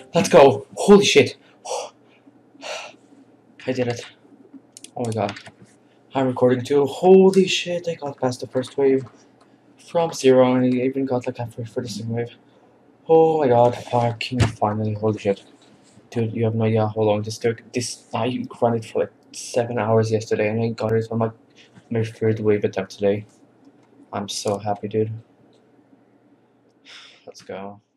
Let's go. Holy shit. I did it. Oh my god. I'm recording too. Holy shit, I got past the first wave from 0 and I even got like halfway for the second wave. Oh my god, fucking finally, holy shit. Dude, you have no idea how long this took. I ran it for like 7 hours yesterday and I got it on my third wave attempt today. I'm so happy, dude. Let's go.